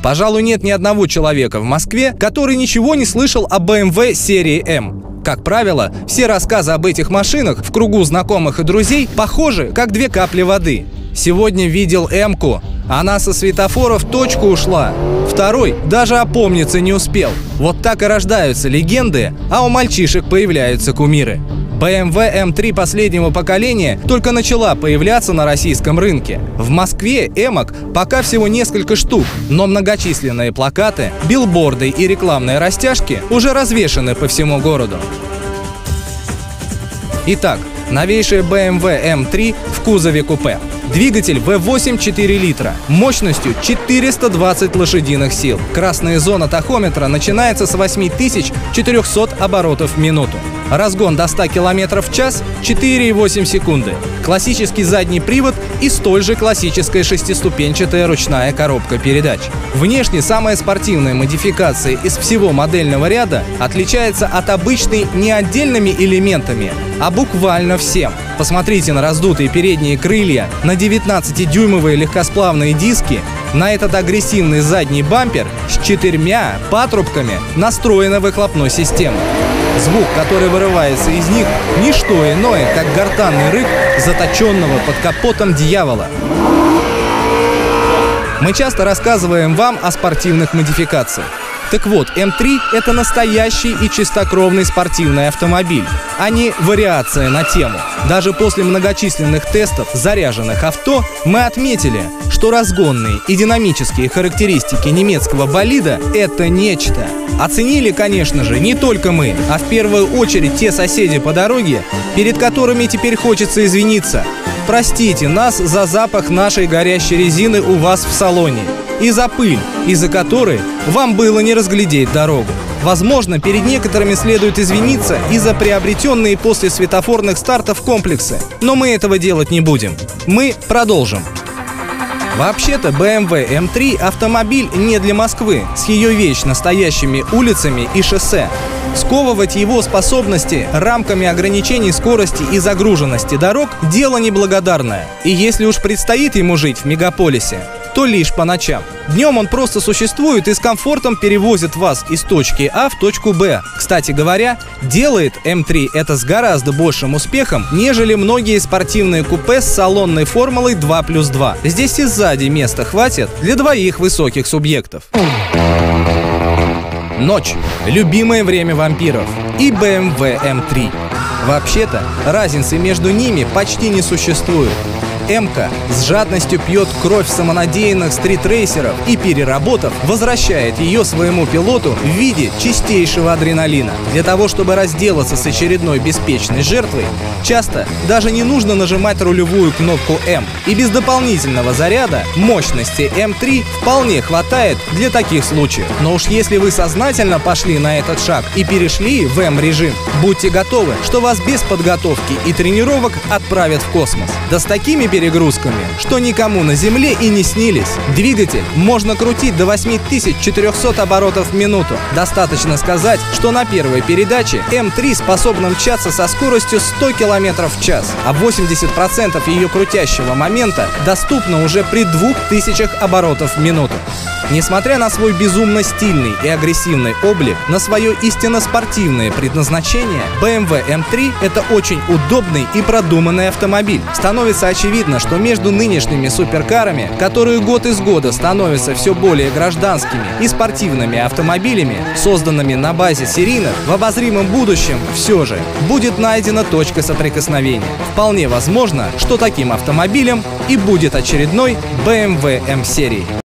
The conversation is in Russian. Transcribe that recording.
Пожалуй, нет ни одного человека в Москве, который ничего не слышал о BMW серии М. Как правило, все рассказы об этих машинах в кругу знакомых и друзей похожи, как две капли воды. Сегодня видел М-ку. Она со светофора в точку ушла. Второй даже опомниться не успел. Вот так и рождаются легенды, а у мальчишек появляются кумиры. BMW M3 последнего поколения только начала появляться на российском рынке. В Москве эмок пока всего несколько штук, но многочисленные плакаты, билборды и рекламные растяжки уже развешаны по всему городу. Итак, новейшая BMW M3 в кузове купе. Двигатель V8 4 литра, мощностью 420 лошадиных сил. Красная зона тахометра начинается с 8400 оборотов в минуту. Разгон до 100 км в час 4,8 секунды. Классический задний привод и столь же классическая шестиступенчатая ручная коробка передач. Внешне самая спортивная модификация из всего модельного ряда отличается от обычной не отдельными элементами, а буквально всем. Посмотрите на раздутые передние крылья, на 19-дюймовые легкосплавные диски, на этот агрессивный задний бампер с 4 патрубками настроенной выхлопной системы. Звук, который вырывается из них, не что иное, как гортанный рык заточенного под капотом дьявола. Мы часто рассказываем вам о спортивных модификациях. Так вот, М3 — это настоящий и чистокровный спортивный автомобиль, а не вариация на тему. Даже после многочисленных тестов заряженных авто мы отметили, что разгонные и динамические характеристики немецкого болида — это нечто. Оценили, конечно же, не только мы, а в первую очередь те соседи по дороге, перед которыми теперь хочется извиниться. Простите нас за запах нашей горящей резины у вас в салоне и за пыль, из-за которой вам было не разглядеть дорогу. Возможно, перед некоторыми следует извиниться и за приобретенные после светофорных стартов комплексы, но мы этого делать не будем. Мы продолжим. Вообще-то BMW M3 автомобиль не для Москвы с ее вечно стоящими улицами и шоссе. Сковывать его способности рамками ограничений скорости и загруженности дорог – дело неблагодарное. И если уж предстоит ему жить в мегаполисе, то лишь по ночам. Днем он просто существует и с комфортом перевозит вас из точки А в точку Б. Кстати говоря, делает М3 это с гораздо большим успехом, нежели многие спортивные купе с салонной формулой 2+2. Здесь и сзади места хватит для двоих высоких субъектов. Ночь – любимое время вампиров и BMW M3. Вообще-то, разницы между ними почти не существует. М-ка с жадностью пьет кровь самонадеянных стритрейсеров и, переработав, возвращает ее своему пилоту в виде чистейшего адреналина. Для того, чтобы разделаться с очередной беспечной жертвой, часто даже не нужно нажимать рулевую кнопку М. И без дополнительного заряда мощности М3 вполне хватает для таких случаев. Но уж если вы сознательно пошли на этот шаг и перешли в М-режим, будьте готовы, что вас без подготовки и тренировок отправят в космос. Да с такими перегрузками, что никому на Земле и не снились. Двигатель можно крутить до 8400 оборотов в минуту. Достаточно сказать, что на первой передаче М3 способна мчаться со скоростью 100 км в час, а 80% ее крутящего момента доступно уже при 2000 оборотов в минуту. Несмотря на свой безумно стильный и агрессивный облик, на свое истинно спортивное предназначение, BMW M3 — это очень удобный и продуманный автомобиль. Становится очевидно, что между нынешними суперкарами, которые год из года становятся все более гражданскими и спортивными автомобилями, созданными на базе серийных, в обозримом будущем все же будет найдена точка соприкосновения. Вполне возможно, что таким автомобилем и будет очередной BMW M серии.